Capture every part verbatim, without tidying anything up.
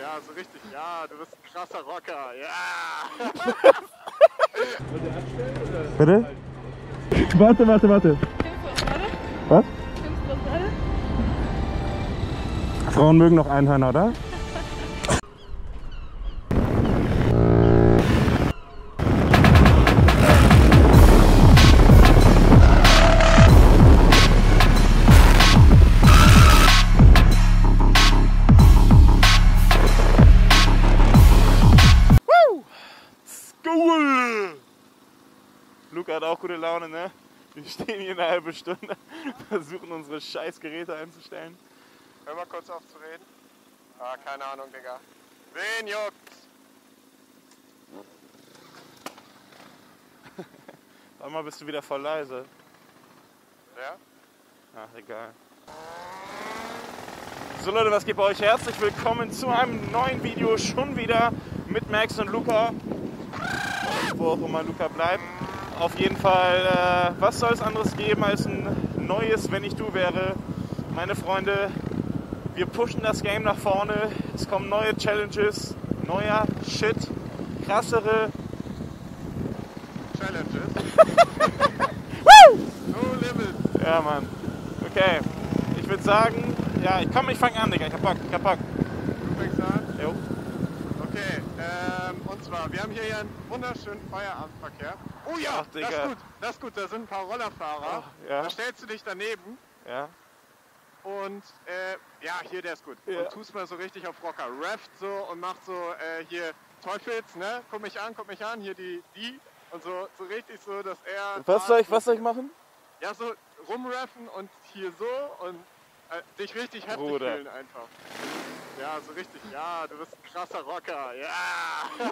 Ja, so richtig. Ja, du bist ein krasser Rocker. Ja. Bitte? Warte, warte, warte. Was? Frauen mögen noch Einhörner, oder? Cool! Luca hat auch gute Laune, ne? Wir stehen hier eine halbe Stunde, versuchen unsere scheiß Geräte einzustellen. Hör mal kurz auf zu reden. Ah, keine Ahnung, Digga. Wen juckt's? Sag mal, bist du wieder voll leise. Ja? Ach, egal. So Leute, was geht bei euch? Herzlich willkommen zu einem neuen Video, schon wieder mit Max und Luca. Wo auch immer Luca bleibt. Auf jeden Fall, äh, was soll es anderes geben als ein neues Wenn ich du wäre? Meine Freunde, wir pushen das Game nach vorne. Es kommen neue Challenges, neuer Shit, krassere Challenges. Woo! No limit. Ja, Mann. Okay, ich würde sagen, ja, ich komm, ich fange an, Digga. Ich hab Bock, ich hab Bock. Du fängst an? Jo. Okay, ähm, und zwar, wir haben hier ja einen wunderschönen Feierabendverkehr. Oh ja, Ach, Digga. das ist gut, das ist gut, da sind ein paar Rollerfahrer. Ach, ja. Da stellst du dich daneben Ja. und, äh, ja, hier, der ist gut. Ja. Und tust mal so richtig auf Rocker. Rafft so und macht so, äh, hier Teufels, ne? Guck mich an, guck mich an, hier die, die. Und so, so richtig so, dass er... Was soll ich, was soll ich machen? Ja, so rumraffen und hier so und äh, dich richtig heftig Bruder. fühlen einfach. Ja, so richtig. Ja, du bist ein krasser Rocker. Ja.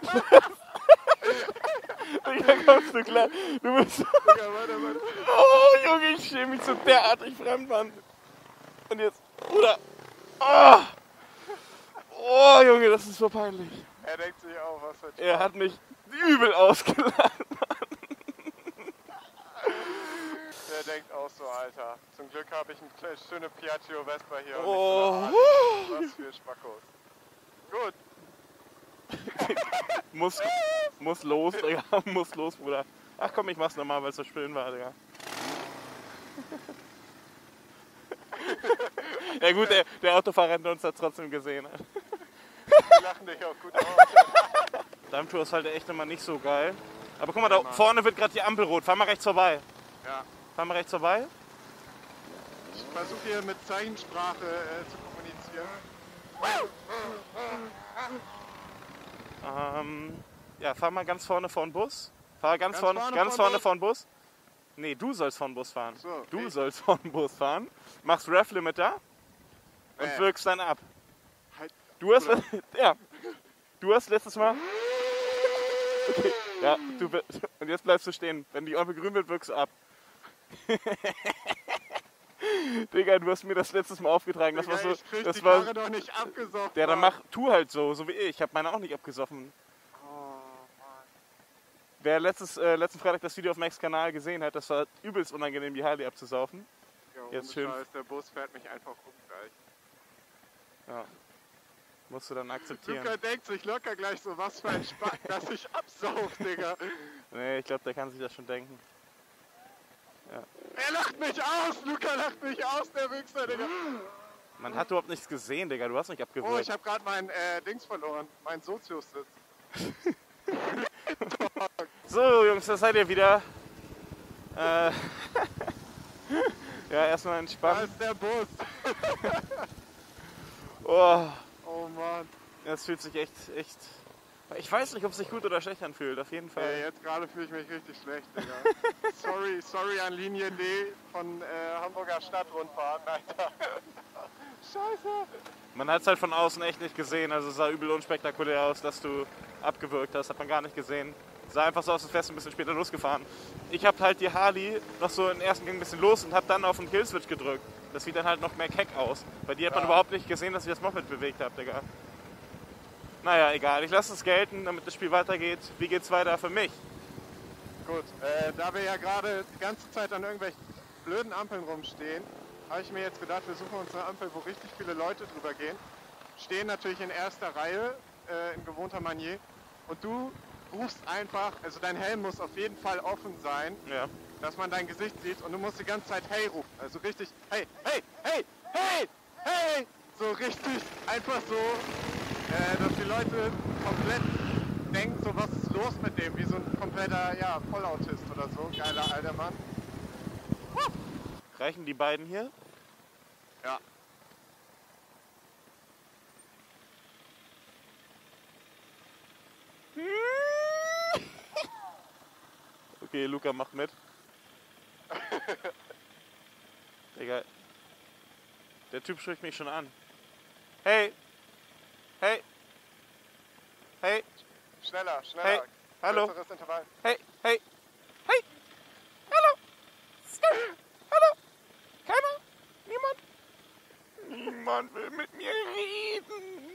Digga, kommst du klar? Du bist... Digga, warte, warte. Oh, Junge, ich schäme mich so derartig fremd, Mann. Und jetzt... Bruder. Oh. Oh, Junge, das ist so peinlich. Er denkt sich auch, was für ein Er hat mich übel ausgeladen. Der denkt auch so, Alter. Zum Glück habe ich eine schöne Piaggio Vespa hier. Und Oh. nicht so eine was für Spackos. Gut. muss, muss los, Digga. Muss los, Bruder. Ach komm, ich mach's nochmal, weil es so schön war, Digga. Ja gut, der, der Autofahrer hinter uns hat trotzdem gesehen. Die lachen dich auch gut aus. Dampftour ist halt echt immer nicht so geil. Aber guck mal, da vorne wird gerade die Ampel rot. Fahr mal rechts vorbei. Ja. Fahr mal rechts vorbei. Ich versuche hier mit Zeichensprache äh, zu kommunizieren. Ähm, ja, fahr mal ganz vorne vor den Bus. Fahr ganz, Ganz vorne, vorne ganz vor den vorne vor den Bus. Nee, du sollst vor den Bus fahren. So, du ich. sollst vor den Bus fahren. Machst Ref-Limit da und Äh. wirkst dann ab. Halt. Du hast, ja, du hast letztes Mal... Okay, ja, du, und jetzt bleibst du stehen. Wenn die Ampel grün wird, wirkst du ab. Digga, du hast mir das letztes Mal aufgetragen. Das Digga, war so, ich krieg das die war, Karre doch nicht abgesoffen. ja, dann Mann. mach, tu halt so, so wie ich. Ich habe meine auch nicht abgesoffen. Oh, Mann. Wer letztes, äh, letzten Freitag das Video auf Max Kanal gesehen hat, das war übelst unangenehm, die Harley abzusaufen. Ja, Jetzt ohne schön. Scheiß, der Bus fährt mich einfach um gleich. Ja. Musst du dann akzeptieren. Luca denkt sich locker gleich so, was für ein Spaß, dass ich absauf, Digga. Nee, ich glaube, der kann sich das schon denken. Ja. Er lacht mich aus, Luca lacht mich aus, der Wichser, Digga. Man hat überhaupt nichts gesehen, Digga, du hast nicht Oh, abgewürgt. ich habe gerade mein äh, Dings verloren, mein Sozius-Sitz. So, Jungs, da seid ihr wieder. Äh, ja, erstmal Da entspannen. ist der Bus. Oh, Oh Mann. das fühlt sich echt, echt... Ich weiß nicht, ob es sich gut oder schlecht anfühlt, auf jeden Äh, Fall. jetzt gerade fühle ich mich richtig schlecht, Digga. sorry, sorry an Linie D von äh, Hamburger Stadtrundfahrten, Alter. Scheiße. Man hat es halt von außen echt nicht gesehen, also es sah übel unspektakulär aus, dass du abgewürgt hast, hat man gar nicht gesehen. Sah einfach so aus, als wärst du ein bisschen später losgefahren. Ich hab halt die Harley noch so im ersten Gang ein bisschen los und hab dann auf den Killswitch gedrückt. Das sieht dann halt noch mehr keck aus. Bei dir hat man Ja. überhaupt nicht gesehen, dass ich das Moped bewegt habe, Digga. Naja, egal, ich lasse es gelten, damit das Spiel weitergeht. Wie geht's weiter für mich? Gut, äh, da wir ja gerade die ganze Zeit an irgendwelchen blöden Ampeln rumstehen, habe ich mir jetzt gedacht, wir suchen uns eine Ampel, wo richtig viele Leute drüber gehen. stehen natürlich in erster Reihe, äh, in gewohnter Manier. Und du rufst einfach, also dein Helm muss auf jeden Fall offen sein, Ja. dass man dein Gesicht sieht. Und du musst die ganze Zeit hey rufen. Also richtig, hey, hey, hey, hey, hey. So richtig, einfach so, äh, dass die Leute komplett denken, so was ist los mit dem, wie so ein kompletter, ja, Vollautist oder so. Geiler alter Mann. Reichen die beiden hier? Ja. Okay, Luca macht mit. Egal. Der Typ spricht mich schon an. Hey! Hey! Hey! Schneller, schneller. Hey, hallo. Kürzeres Intervall. Hey! Hey! Hey! Hallo! Stop. Hallo! Keiner? Niemand? Niemand will mit mir reden!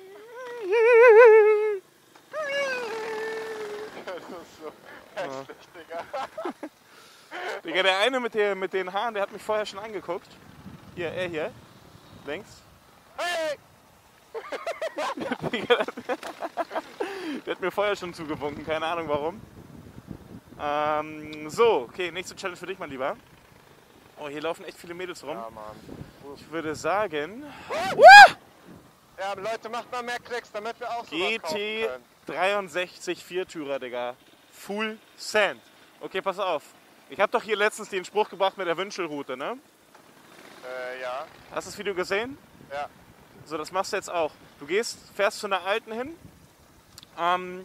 Das ist so hässlich, Digga. Digga, der eine mit, der, mit den Haaren, der hat mich vorher schon angeguckt. Hier, er hier. Links. Hey! Digga, der hat mir vorher schon zugewunken, keine Ahnung warum. Ähm, so, okay, nächste Challenge für dich, mein Lieber. Oh, hier laufen echt viele Mädels rum. Ja, Mann. Ich würde sagen, Ja, Leute, macht mal mehr Klicks, damit wir auch sowas G kaufen T können. dreiundsechzig Viertürer, Digga. Full Sand. Okay, pass auf. Ich habe doch hier letztens den Spruch gebracht mit der Wünschelroute, ne? Äh, ja. Hast du das Video gesehen? Ja. So, das machst du jetzt auch. Du gehst, fährst zu einer Alten hin ähm,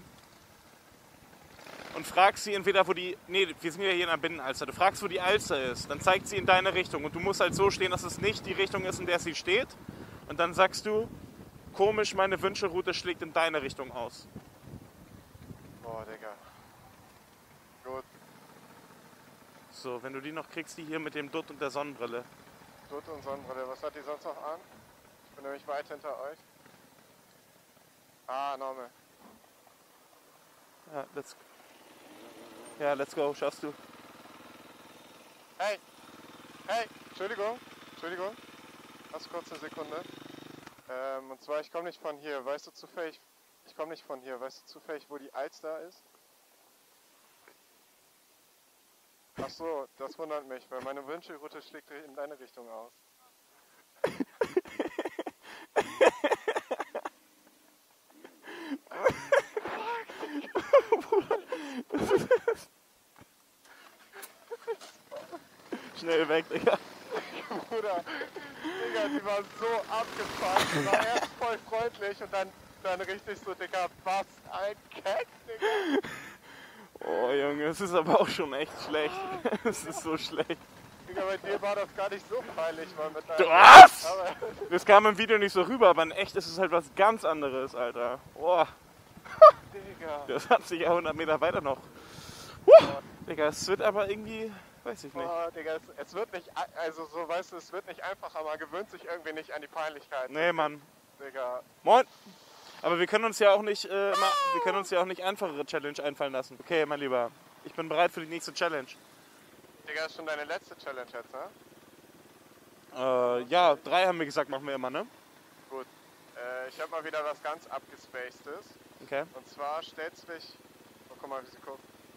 und fragst sie entweder, wo die... Nee, wir sind ja hier in der Binnenalster. Du fragst, wo die Alster ist. Dann zeigt sie in deine Richtung. Und du musst halt so stehen, dass es nicht die Richtung ist, in der sie steht. Und dann sagst du, komisch, meine Wünschelroute schlägt in deine Richtung aus. Boah, Digga. Gut. So, wenn du die noch kriegst, die hier mit dem Dutt und der Sonnenbrille. Dutt und Sonnenbrille. Was hat die sonst noch an? Ich bin nämlich weit hinter euch. Ah, Normal. Ja, let's, ja, let's go, schaffst du. Hey! Hey! Entschuldigung! Entschuldigung! Hast du kurz eine Sekunde? Ähm, und zwar, ich komme nicht von hier. Weißt du zufällig... Ich komme nicht von hier. Weißt du zufällig, wo die Alster ist? Ach so, das wundert mich, weil meine Wünschelroute schlägt in deine Richtung aus. Schnell weg, Digga. Bruder, Digga, die war so abgefuckt. Die war erst voll freundlich und dann, dann richtig so, Digga, was ein Keck, Digga. Oh Junge, es ist aber auch schon echt schlecht. Es ist so schlecht. Digga, bei dir war das gar nicht so peinlich, mal mit deinem... Du was? Aber Das kam im Video nicht so rüber, aber in echt ist es halt was ganz anderes, Alter. Boah, Digga. das hat sich ja hundert Meter weiter noch. Huh. Digga, es wird aber irgendwie, weiß ich nicht. Boah, Digga, es, es wird nicht, also so, weißt du, es wird nicht einfacher, man gewöhnt sich irgendwie nicht an die Peinlichkeit. Nee, Mann. Digga. Moin. Aber wir können uns ja auch nicht, äh, mal, wir können uns ja auch nicht einfachere Challenge einfallen lassen. Okay, mein Lieber, ich bin bereit für die nächste Challenge. Digga, das ist schon deine letzte Challenge jetzt, ne? Äh, ja, drei haben wir gesagt, machen wir immer, ne? Gut. Äh, ich habe mal wieder was ganz abgespacedes. Okay. Und zwar stellst du dich... Oh, guck mal, wie sie guckt.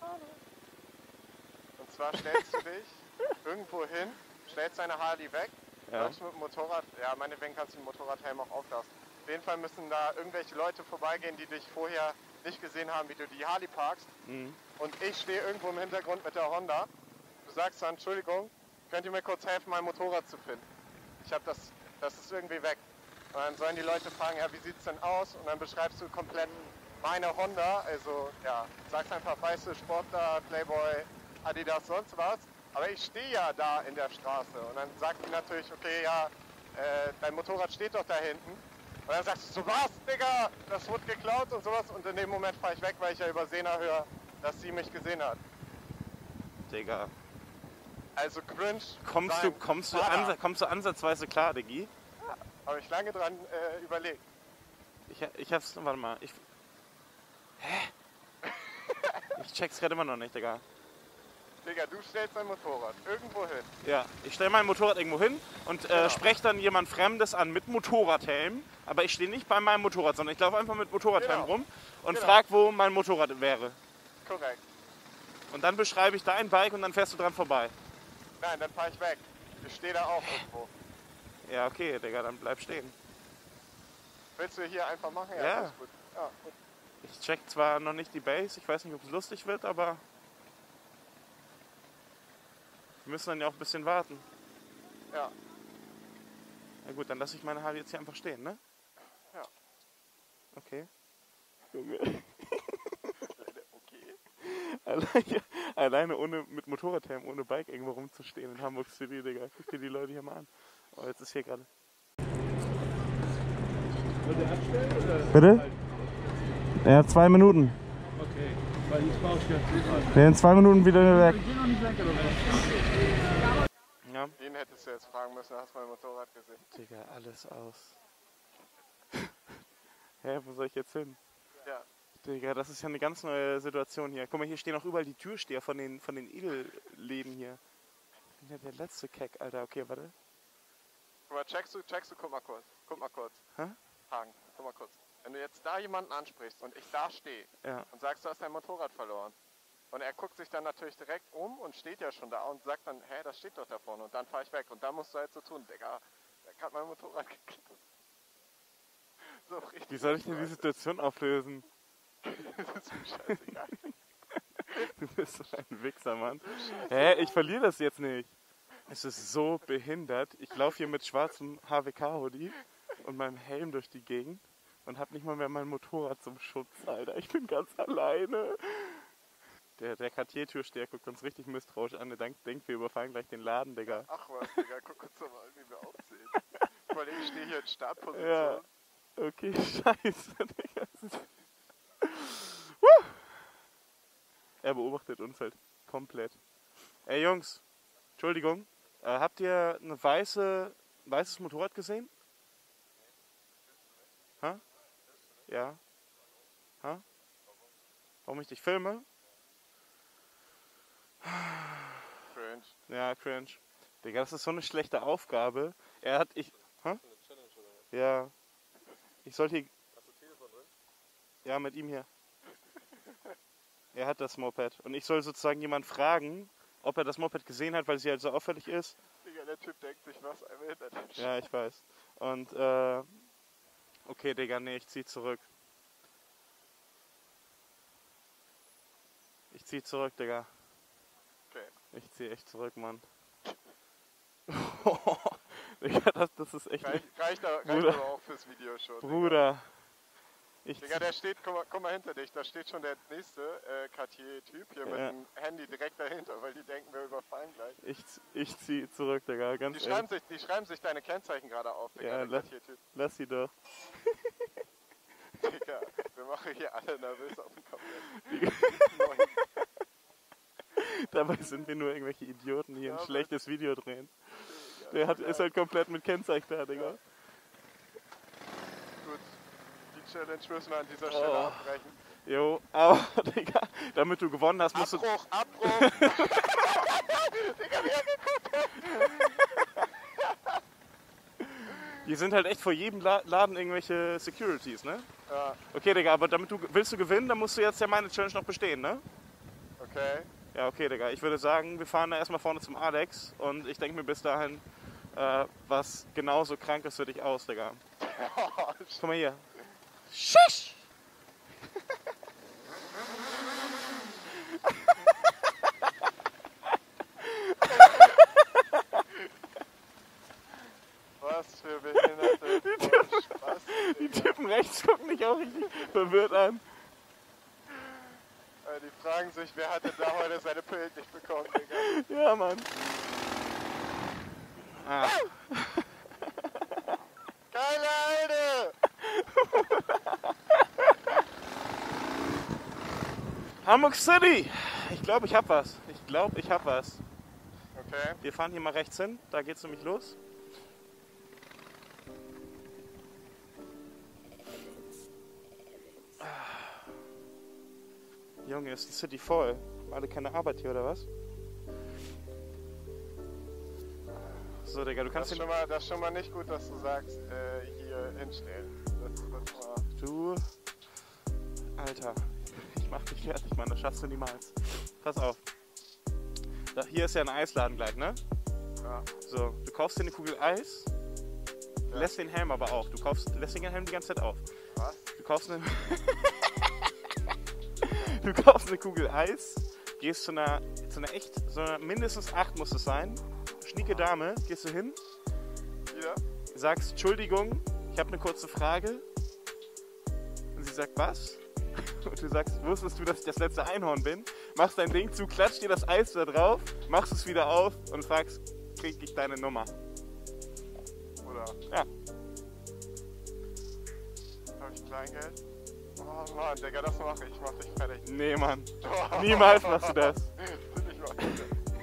Und zwar stellst du dich irgendwo hin, stellst deine Harley weg, Ja. läufst mit dem Motorrad... Ja, meinetwegen kannst du den Motorradhelm auch auflassen. Auf jeden Fall müssen da irgendwelche Leute vorbeigehen, die dich vorher nicht gesehen haben, wie du die Harley parkst. Mhm. Und ich stehe irgendwo im Hintergrund mit der Honda. Du sagst dann, Entschuldigung, könnt ihr mir kurz helfen, mein Motorrad zu finden? Ich habe das, das ist irgendwie weg. Und dann sollen die Leute fragen, ja, wie sieht's denn aus? Und dann beschreibst du komplett meine Honda, also ja, sagst einfach weiße Sportler, Playboy, Adidas, sonst was. Aber ich stehe ja da in der Straße. Und dann sagt die natürlich, okay, ja, äh, dein Motorrad steht doch da hinten. Und dann sagst du, so was, Digga, das wurde geklaut und sowas. Und in dem Moment fahre ich weg, weil ich ja über Sena höre, dass sie mich gesehen hat. Digga. Also cringe. Kommst du, kommst du, ansa kommst du ansatzweise klar, Diggi? Habe ich lange dran äh, überlegt. Ich, ich hab's, warte mal, ich... Hä? Ich check's gerade immer noch nicht, Digga. Digga, du stellst dein Motorrad irgendwo hin. Ja, ich stelle mein Motorrad irgendwo hin und äh, genau. spreche dann jemand Fremdes an mit Motorradhelm. Aber ich stehe nicht bei meinem Motorrad, sondern ich laufe einfach mit Motorradhelm genau. rum und genau. frage, wo mein Motorrad wäre. Korrekt. Und dann beschreibe ich dein Bike und dann fährst du dran vorbei. Nein, dann fahre ich weg. Ich stehe da auch irgendwo. Ja, okay, Digga, dann bleib stehen. Willst du hier einfach machen? Ja. Ja. Ist gut. Ja, gut. Ich check zwar noch nicht die Base, ich weiß nicht, ob es lustig wird, aber wir müssen dann ja auch ein bisschen warten. Ja. Na gut, dann lasse ich meine Harley jetzt hier einfach stehen, ne? Ja. Okay. Junge. Okay. Alleine, alleine ohne, mit Motorradhelm, ohne Bike irgendwo rumzustehen in Hamburg City, Digga. Guck dir die Leute hier mal an. Oh, jetzt ist hier gerade. Wollt ihr abstellen oder? Bitte? Ja, zwei Minuten. Okay, weil ich brauche ja. Wir sind in zwei Minuten wieder weg. Wir gehen noch nicht weg, oder? Ja. Den hättest du jetzt fragen müssen, hast du mein Motorrad gesehen? Digga, alles aus. Hä, wo soll ich jetzt hin? Ja. Digga, das ist ja eine ganz neue Situation hier. Guck mal, hier stehen auch überall die Türsteher von den, von den Edelläden hier. Ich bin ja der letzte Keck, Alter. Okay, warte. Guck mal, checkst du, checkst du, guck mal kurz. Guck mal kurz. Hä? Hagen, guck mal kurz. Wenn du jetzt da jemanden ansprichst und ich da stehe Ja. und sagst, du hast dein Motorrad verloren. Und er guckt sich dann natürlich direkt um und steht ja schon da und sagt dann, hä, das steht doch da vorne. Und dann fahre ich weg. Und dann musst du halt so tun, Digga, der hat mein Motorrad geklaut. So richtig. Wie soll ich denn die Situation auflösen? Das ist mir scheißegal. Du bist so ein Wichser, Mann. Hä, ich verliere das jetzt nicht. Es ist so behindert. Ich laufe hier mit schwarzem H W K-Hoodie und meinem Helm durch die Gegend und hab nicht mal mehr mein Motorrad zum Schutz, Alter. Ich bin ganz alleine. Der, der Cartier-Türsteher guckt uns richtig misstrauisch an. Der denkt, denkt, wir überfallen gleich den Laden, Digga. Ach was, Digga, guck uns doch mal an, wie wir aussehen. Vor allem, ich stehe hier in Startposition. Ja. Okay, scheiße, Digga. Woo! Er beobachtet uns halt komplett. Ey Jungs, Entschuldigung, äh, habt ihr eine weiße, ein weißes Motorrad gesehen? Ha? Ja. Ha? Warum ich dich filme? Cringe. Ja, cringe. Digga, das ist so eine schlechte Aufgabe. Er hat, ich... Ha? Ja. Ich sollte hier... Hast du Telefon drin? Ja, mit ihm hier. Er hat das Moped. Und ich soll sozusagen jemand fragen, ob er das Moped gesehen hat, weil sie halt so auffällig ist. Digga, der Typ denkt sich, was ein Behindert. Ja, ich weiß. Und, äh... Okay, Digga, nee, ich zieh zurück. Ich zieh zurück, Digga. Okay. Ich zieh echt zurück, Mann. Digga, das, das ist echt... Reicht, reicht, reicht Bruder. aber auch fürs Video schon. Bruder. Ich Digga, der steht, guck mal, guck mal hinter dich, da steht schon der nächste äh, Cartier-Typ hier mit Ja. dem Handy direkt dahinter, weil die denken, wir überfallen gleich. Ich, ich zieh zurück, Digga, ganz Die ehrlich. schreiben, sich, die schreiben sich deine Kennzeichen gerade auf, Digga, Ja, der lass- Cartier-Typ. Lass sie doch. Digga, wir machen hier alle nervös auf den Kopf. Dabei sind wir nur irgendwelche Idioten, die hier Ja, ein aber- schlechtes Video drehen. Digga, Der hat, ja. ist halt komplett mit Kennzeichen da, Digga. Ja. Gut, die Challenge müssen wir an dieser Stelle Oh. abbrechen. Jo, aber, Digga, damit du gewonnen hast, musst du... Abbruch, Abbruch! Digga, wie er geguckt hat! Hier sind halt echt vor jedem La- Laden irgendwelche Securities, ne? Ja, Okay, Digga, aber damit du... Willst du gewinnen, dann musst du jetzt ja meine Challenge noch bestehen, ne? okay. Ja, okay, Digga. Ich würde sagen, wir fahren da erstmal vorne zum Alex und ich denke mir bis dahin äh, was genauso Krankes für dich aus, Digga. Guck mal hier. Schisch! Was für behinderte Spaß. Die Typen rechts gucken mich auch richtig verwirrt an. Äh, Die fragen sich, wer hat denn da heute seine Pillen nicht bekommen, Digga. Ja, Mann. Ah. Geile Alter! Hamburg City! Ich glaube, ich hab was. Ich glaube, ich hab was. Okay. Wir fahren hier mal rechts hin. Da geht's nämlich los. Junge, ist die City voll. Alle keine Arbeit hier, oder was? So, Digga, du kannst das, den... schon mal, das ist schon mal nicht gut, dass du sagst, äh, hier hinstellen. Das, das war Du... Alter, ich mach dich fertig, Mann, das schaffst du niemals. Pass auf. Da, hier ist ja ein Eisladen gleich, ne? ja. So, du kaufst dir eine Kugel Eis, Ja. lässt den Helm aber auf. Du kaufst, lässt den Helm die ganze Zeit auf. Was? Du kaufst eine... du kaufst eine Kugel Eis, gehst zu einer, zu einer echt, so einer mindestens acht muss es sein, schnieke Dame, gehst du hin, Wieder? sagst, Entschuldigung, ich habe eine kurze Frage. Und sie sagt, was? Und du sagst, wusstest du, dass ich das letzte Einhorn bin? Machst dein Ding zu, klatscht dir das Eis da drauf, machst es wieder auf und fragst, krieg ich deine Nummer? Oder? Ja. Hab ich Kleingeld? Oh Mann, Digga, das mach ich. Ich mach dich fertig. Nee, Mann. Niemals machst du das. Ich mach dich.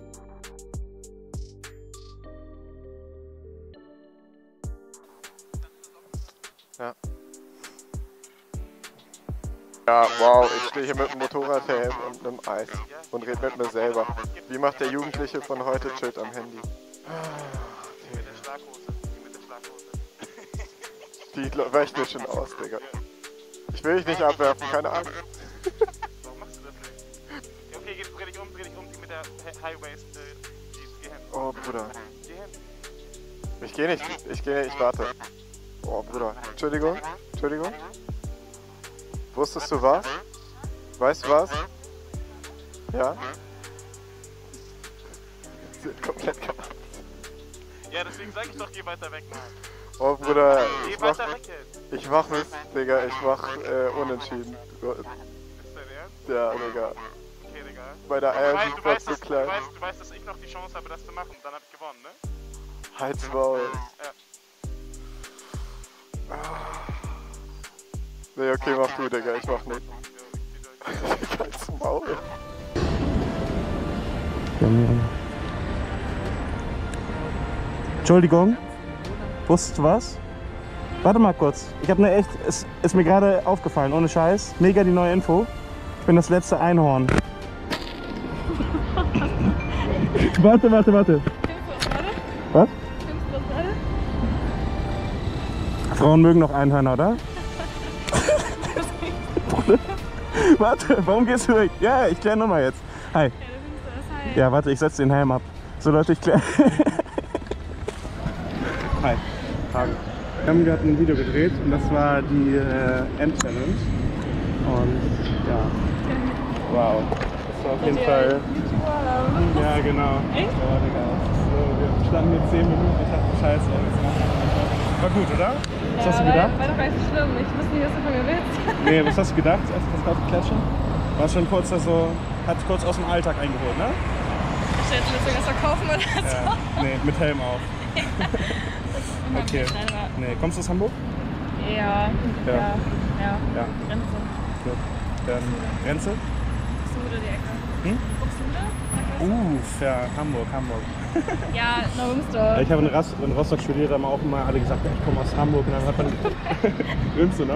Ja. Ja, wow, ich stehe hier mit dem Motorradhelm und einem Eis und rede mit mir selber. Wie macht der Jugendliche von heute? Chillt am Handy. Mit der Schlaghose. Mit der Schlaghose. Die weicht mir schon aus, Digga. Ich will dich nicht abwerfen, keine Angst. Warum machst du das nicht? Okay, jetzt dreh dich um, dreh dich um, die mit der Highways, äh, die, geh hin. Oh, Bruder. Geh hin. Ich geh nicht, ich geh nicht, ich warte. Oh, Bruder. Entschuldigung, Entschuldigung. Wusstest du was? Weißt du was? Ja? Sie sind komplett gemacht. Ja, deswegen sag ich doch, geh weiter weg, Mann. Oh, Bruder. Geh Ich mach, weiter weg jetzt. ich mach es, Digga. Ich mach äh, unentschieden. Ist dein Ernst? Ja, Digga. Okay, Digga. Bei der Du Eiersuche weißt, du, war weißt, es zu dass, du, klein. weißt, du weißt, dass ich noch die Chance habe, das zu machen. Dann hab ich gewonnen, ne? Halt's Maul. Ja. Nee, okay, mach du, Digga. Ich mach nicht. Halt's Maul. Entschuldigung, wusstest du was? Warte mal kurz, ich habe eine echt, es ist mir gerade aufgefallen, ohne Scheiß, mega die neue Info. Ich bin das letzte Einhorn. Warte, warte, warte. Was? Frauen mögen noch Einhörner, oder? Warte, warum gehst du weg? Ja, ich kläre nochmal jetzt. Hi. Ja, warte, ich setze den Helm ab. So Leute, ich kläre. Hi. Hagen. Wir haben gerade ein Video gedreht und das war die äh, End-Challenge. Und ja. Wow. Das war auf jeden Fall. Ja, genau. Echt? Ja, Digga. So, wir standen hier zehn Minuten, ich dachte, scheiße, jetzt machen wir. War gut, oder? Was Ja, hast du war, gedacht? war doch gar nicht so schlimm. Ich wusste nicht, was du von mir willst. Nee, was hast du gedacht, als du das gerade klatschen? War schon kurz so, hat kurz aus dem Alltag eingeholt, ne? Ich dachte, du willst irgendwas verkaufen oder so. Ja, nee, mit Helm auf. Okay. Nein, aber Nee, kommst du aus Hamburg? ja, Ja. ja, ja. Ja. Grenze. Gut. Dann Grenze? Buxtehude, die Ecke. Hm? Buxtehude? Uff, ja, Hamburg, Hamburg. Ja, na, Münster. Ich habe in, Ras- in Rostock studiert, da haben auch immer alle gesagt, ja, ich komme aus Hamburg. Und dann hat man. Nimmst du, ne?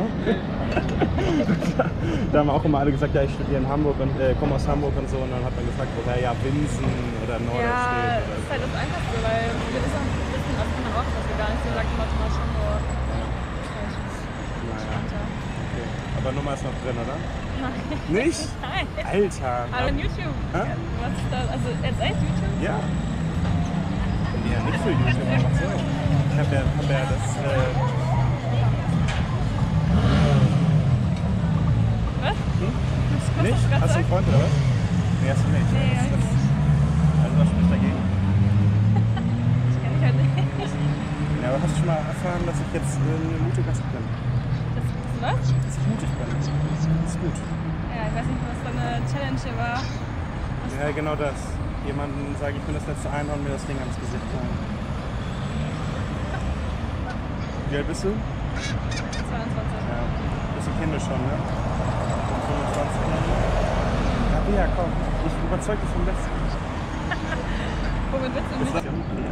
Da haben auch immer alle gesagt, ja, ich studiere in Hamburg und äh, komme aus Hamburg und so. Und dann hat man gefragt, woher ja Winsen oder Ja, Norderstedt. das ist halt das Einfachste, weil wir wissen auch wissen, also von Ort, was wir gar nicht so sagt immer zum Beispiel Hamburg. Naja, okay. Aber Nummer ist noch drin, oder? Nein. Nicht? Nein. Alter. Aber in YouTube. Hä? Was ist das? Also jetzt echt YouTube? Ja. Ja, nicht für YouTube, einfach so. Ich hab ja, hab ja das. Äh, Was? Hm? Was nicht? du grad Hast du einen sagst? Freund oder was? Nee, hast du nicht. Nee, das, hab ich das, also was spricht dagegen? Ich kenn dich halt nicht. Ja, aber hast du schon mal erfahren, dass ich jetzt äh, eine gute Gast bin? Das, das was? Dass ich mutig bin. Das ist gut. Ja, ich weiß nicht, was da eine Challenge hier war. Ja, genau das. Jemanden sage, ich bin das letzte Einhorn, mir das Ding ans Gesicht hauen. Wie alt bist du? zweiundzwanzig. Ja. Bisschen kindisch schon, ne? fünfundzwanzig. Ja, ja, komm. Ich überzeug dich vom Besten. Womit willst du Ist mich? das ja.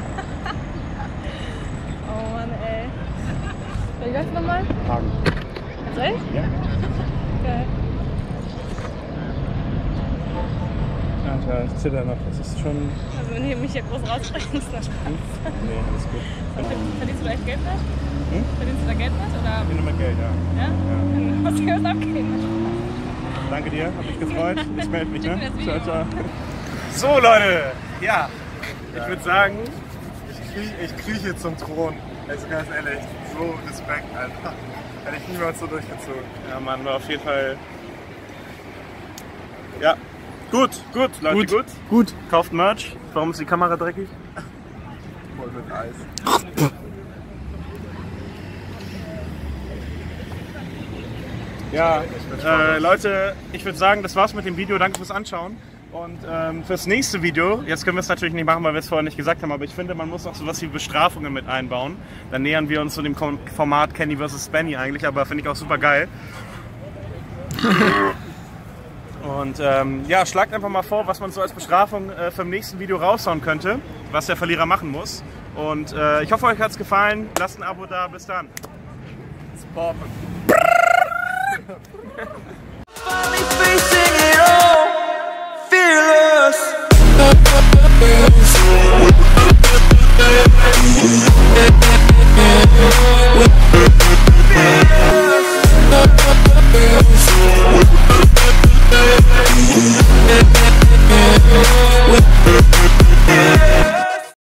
Oh Mann, ey. Wie heißt du nochmal? Hagen. Ganz echt? Ja. Geil. Ja, Alter, ich zitter noch. Das ist schon... Also wenn ihr mich hier groß rausbringst, dann Spaß. Nee, alles gut. Verdienst du da echt Geld mit? Hm? Verdienst du da Geld mit? Oder? Ich nehme mal Geld, ja. Ja? Dann musst du das abgehen. Danke dir, hab mich gefreut. Ich melde mich, ne? Ciao, ciao. So Leute, ja, ich würde sagen, Ich krieche, ich krieche zum Thron. Also ganz ehrlich, so Respekt einfach. Hätte ich niemals so durchgezogen. ja Mann, war auf jeden Fall, ja, gut, gut, Leute, gut, gut. Gut. Kauft Merch. Warum ist die Kamera dreckig? Voll mit Eis. Ja, äh, Leute, ich würde sagen, das war's mit dem Video. Danke fürs Anschauen. Und ähm, fürs nächste Video, jetzt können wir es natürlich nicht machen, weil wir es vorher nicht gesagt haben, aber ich finde, man muss noch sowas wie Bestrafungen mit einbauen. Dann nähern wir uns zu dem Format Kenny versus. Benny eigentlich, aber finde ich auch super geil. Und ähm, ja, schlagt einfach mal vor, was man so als Bestrafung äh, für im nächsten Video raushauen könnte, was der Verlierer machen muss. Und äh, ich hoffe, euch hat's gefallen. Lasst ein Abo da. Bis dann. Sporten.